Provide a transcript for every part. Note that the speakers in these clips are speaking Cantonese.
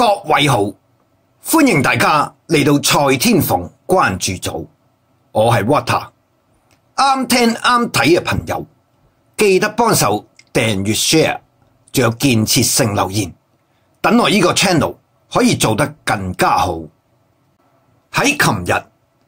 各位好，歡迎大家嚟到蔡天鳳關注組，我係 Water。啱聽啱睇嘅朋友，記得幫手訂閱 share， 仲有建設性留言，等我呢個 channel 可以做得更加好。喺琴日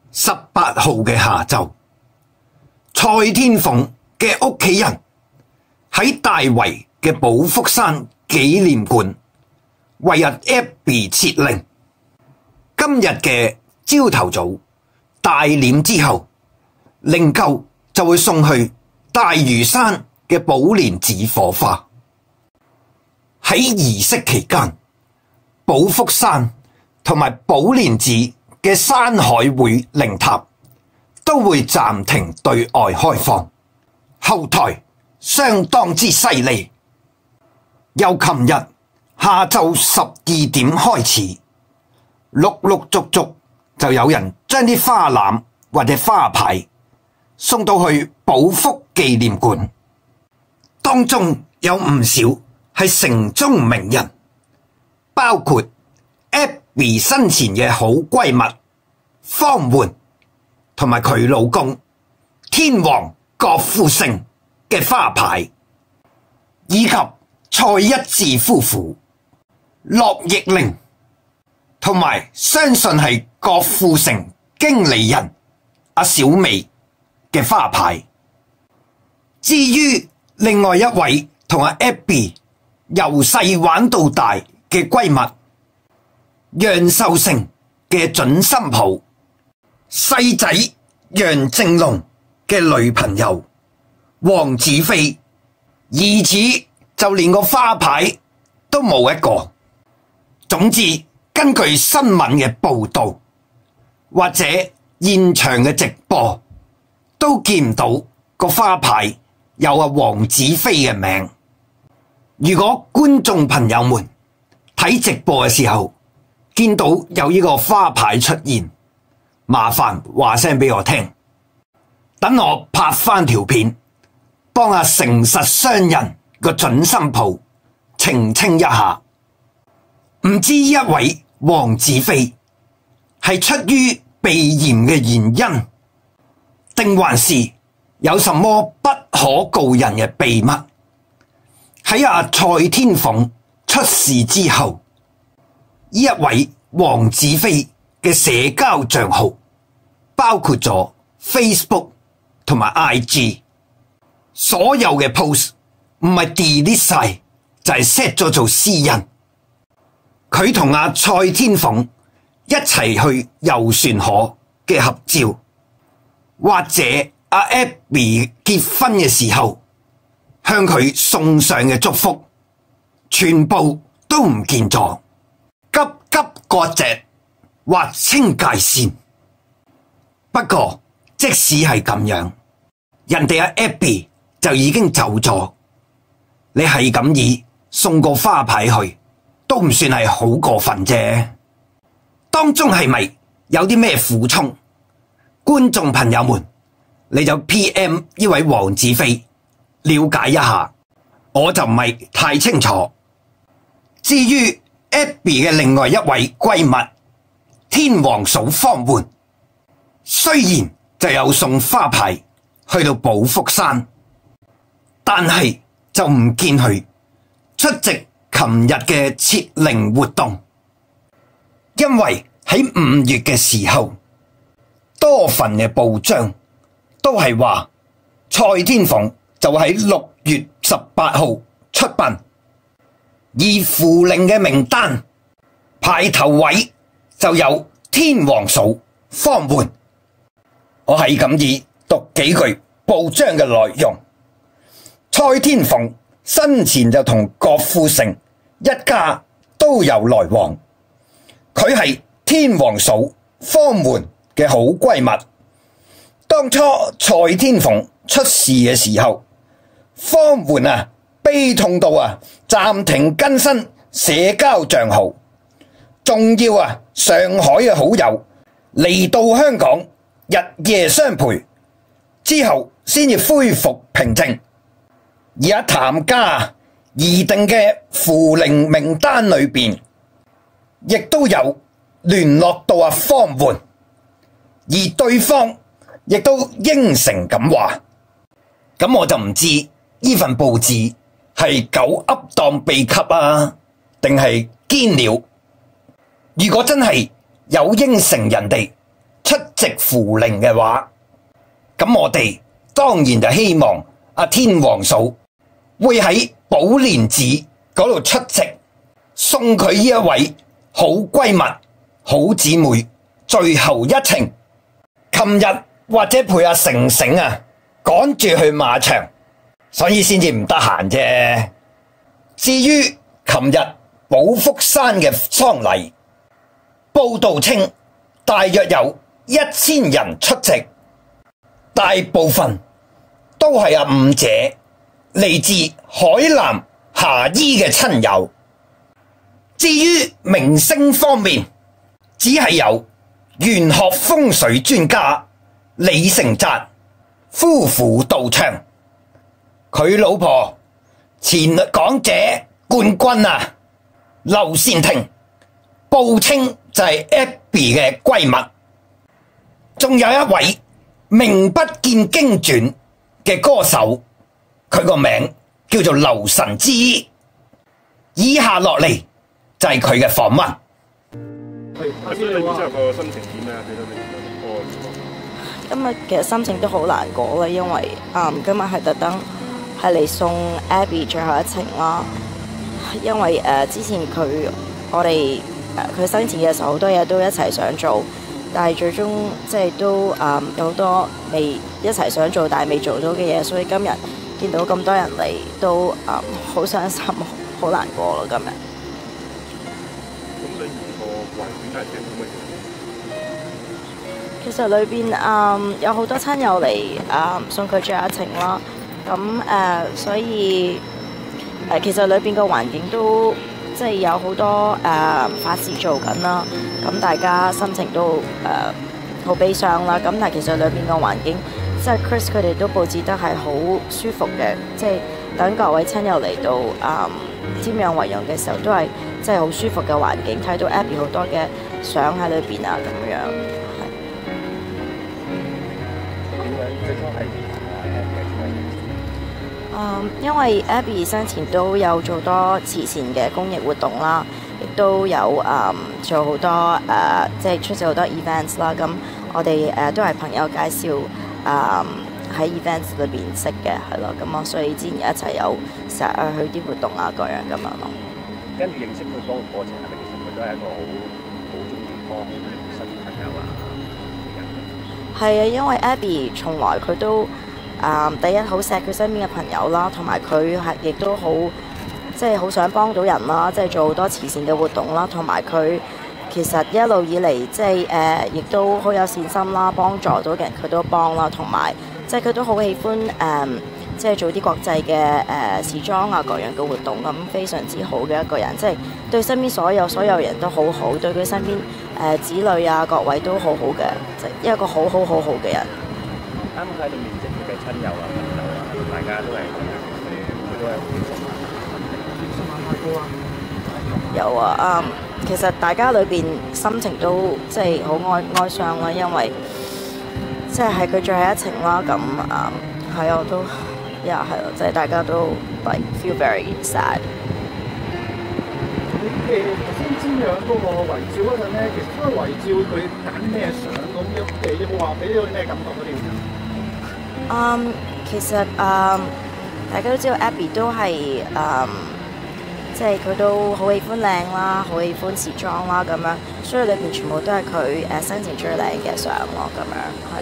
18號嘅下晝，蔡天鳳嘅屋企人喺大圍嘅寶福山紀念館為阿 Abby 設靈。今日嘅朝頭早大殮之後，靈柩就會送去大嶼山嘅寶蓮寺火化。喺儀式期間，寶福山同埋寶蓮寺嘅山海會靈塔都會暫停對外開放，後台相當之犀利。由琴日下晝12點開始，陸陸續續就有人將啲花籃或者花牌送到去寶福紀念館，當中有唔少係城中名人，包括 Abby 生前嘅好閨蜜方媛同埋佢老公天王郭富城嘅花牌，以及蔡一智夫婦、樂易玲同埋相信係郭富城經理人阿小美嘅花牌。至於另外一位同阿 Abby 由細玩到大嘅閨蜜楊受成嘅準新抱細仔楊正龍嘅女朋友黃子飛，疑似就連個花牌都冇一個。總之，根據新聞嘅報道或者現場嘅直播，都見唔到個花牌有阿黃子飛嘅名。如果觀眾朋友們睇直播嘅時候見到有呢個花牌出現，麻煩話聲俾我聽，等我拍翻條片，幫阿誠實商人個準新抱澄清一下。唔知呢一位黃子飛係出於避嫌嘅原因，定還是有什麼不可告人嘅秘密？喺阿蔡天鳳出事之後，呢一位黃子飛嘅社交賬號包括咗 Facebook 同埋 IG， 所有嘅 post 唔係 delete 晒，就係 set 咗做私人。佢同阿蔡天鳳一齊去遊船河嘅合照，或者阿 Abby 結婚嘅時候向佢送上嘅祝福，全部都唔見咗，急急割席，劃清界線。不過即使係咁樣，人哋阿 Abby 就已經走咗，你係咁以送個花牌去，都唔算係好過分啫。當中係咪有啲咩苦衷？觀眾朋友們，你就 PM 呢位黃子飛了解一下，我就唔係太清楚。至於 Abby 嘅另外一位閨蜜天王嫂方媛，雖然就有送花牌去到寶福山，但係就唔見佢出席琴日嘅設靈活動，因為喺5月嘅時候，多份嘅報章都係話蔡天鳳就喺6月18號出殯，而扶靈嘅名單排頭位就有天王嫂方媛。我係咁以讀幾句報章嘅內容。蔡天鳳生前就同郭富城一家都有來往，佢係天王嫂方媛嘅好閨蜜。當初蔡天鳳出事嘅時候，方媛悲痛到暫停更新社交賬號，仲要上海嘅好友嚟到香港日夜相陪，之後先至恢復平靜。而阿譚家擬定嘅扶靈名單裏邊， 亦都有聯絡到阿方媛，而對方亦都應承咁話，咁我就唔知呢份報紙係狗噏當秘笈啊，定係堅料？如果真係有應承人哋出席扶靈嘅話，咁我哋當然就希望阿天王嫂會喺寶蓮寺嗰度出席，送佢呢一位好閨蜜、好姊妹最後一程。琴日或者陪阿成成啊趕住去馬場，所以先至唔得閒啫。至於琴日寶福山嘅喪禮，報道稱大約有1000人出席，大部分都係阿五姐嚟自海南霞衣嘅親友。至於明星方面，只係有玄學風水專家李成澤夫婦到場，佢老婆前港姐冠軍啊劉善婷報稱就係 Abby 嘅閨蜜，仲有一位名不見經傳嘅歌手，佢個名叫做劉神之。以下落嚟就係佢嘅訪問。 阿師你之後個心情點啊？ 今日其實心情都好難過啦，因為今日係特登係嚟送 Abby 最後一程啦。因為之前我哋佢生前嘅時候好多嘢都一齊想做，但係最終即係都有好多未一齊想做但係未做到嘅嘢，所以今日見到咁多人嚟都好傷心，好難過咯今日。咁裏面個環境係點樣？其實裏邊有好多親友嚟送佢最後一程啦。咁所以其實裏邊個環境都即係有好多法事做緊啦。咁大家心情都好悲傷啦。咁但係其實裏邊個環境，即係 Chris 佢哋都佈置得係好舒服嘅。即係等各位親友嚟到瞻仰遺容嘅時候，都係即係好舒服嘅環境，睇到 Abby 好多嘅相喺裏邊啊咁樣。因為 Abby 生前都有做多慈善嘅公益活動啦，亦都有做好多即係出席好多 events 啦。咁我哋都係朋友介紹喺 events 裏邊識嘅，係咯。咁所以之前一齊有成日去啲活動啊各樣咁樣咯。跟住認識佢嗰個過程係咪其實佢都係一個好中意幫身邊朋友啊？係啊，因為 Abby 從來佢都第一好錫佢身邊嘅朋友啦，同埋佢係亦都好即係好想幫到人啦，即係做好多慈善嘅活動啦，同埋佢其實一路以嚟即係亦都好有善心啦，幫助到嘅人佢都幫啦，同埋即係佢都好喜歡即係做啲國際嘅時裝啊各樣嘅活動，咁非常之好嘅一個人，即係對身邊所有人都好好，對佢身邊子女啊各位都好好嘅，即係一個好好嘅人。啱喺度面積嘅親友啊朋友啊，大家都係佢都係有啊其實大家裏邊心情都即係好哀傷啦，因為即係佢最後一程啦，咁係我都係咯，即係大家都 like feel very sad。先瞻仰嗰個遺照嗰陣咧，其實嗰個遺照佢揀啲咩相咁樣有冇話俾到啲咩感覺嗰啲？其實大家都知道 Abby 都係即係佢都好喜歡靚啦，好喜歡時裝啦咁樣，所以裏邊全部都係佢生前最靚嘅相咯，咁樣係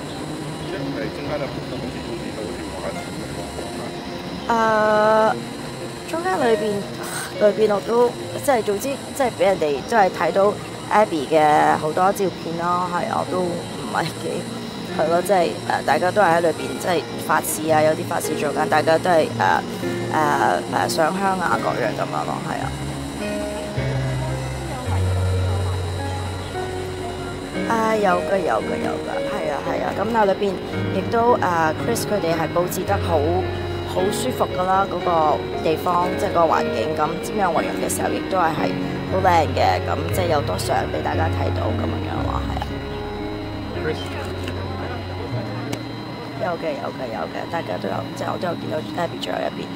啊。中間裏邊我都即係總之即係俾人哋都係睇到 Abby 嘅好多照片咯，係我都唔係幾。係咯，即係大家都係喺裏邊，即係法事啊，有啲法事做緊，大家都係上香啊，各樣咁樣咯，係啊。有㗎，係啊。咁但係裏邊亦都Chris 佢哋係佈置得好舒服㗎啦，嗰個地方即係個環境。咁瞻仰遺容嘅時候，亦都係好靚嘅，咁即係有多相俾大家睇到咁樣咯，係啊。有嘅，大家都有，即係我都有見到 Abby 仲喺入邊。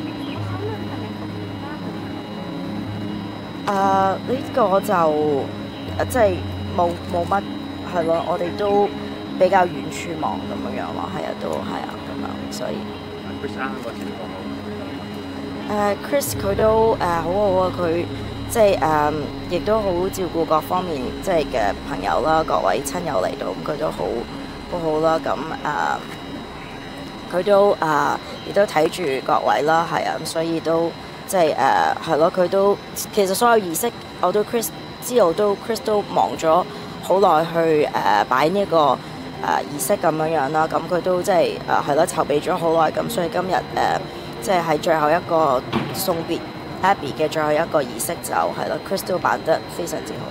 呢個就即係冇乜係咯，我哋都比較遠處望咁樣咯，係啊，都係啊咁樣，所以。Chris 佢都好好啊，佢即係亦都好照顧各方面即係嘅朋友啦，各位親友嚟到，咁佢都好好啦，咁佢都亦都睇住各位啦，係啊，咁所以都即係係咯，佢都其實所有儀式我都 Chris 知道Chris 都忙咗好耐去擺呢個儀式咁樣啦，咁佢都即係係咯籌備咗好耐，咁所以今日即係喺最後一個送別 Abby 嘅最後一個儀式就係咯 Chris 都辦得非常之好。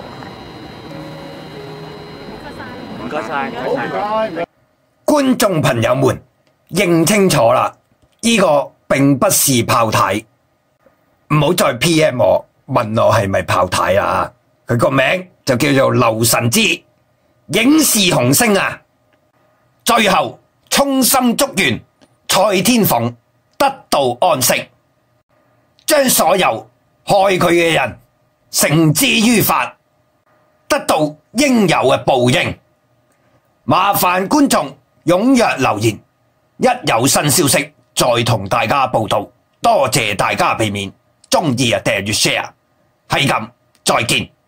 唔該晒， 觀眾朋友們認清楚啦，呢個並不是炮太，唔好再 PM 我問我係咪炮太啦。佢個名就叫做劉神之，影視紅星啊！最後衷心祝願蔡天鳳得到安息，將所有害佢嘅人繩之於法，得到應有嘅報應。麻煩觀眾踴躍留言，一有新消息再同大家報道。多謝大家俾面，鍾意啊訂閱 share，係咁，再見。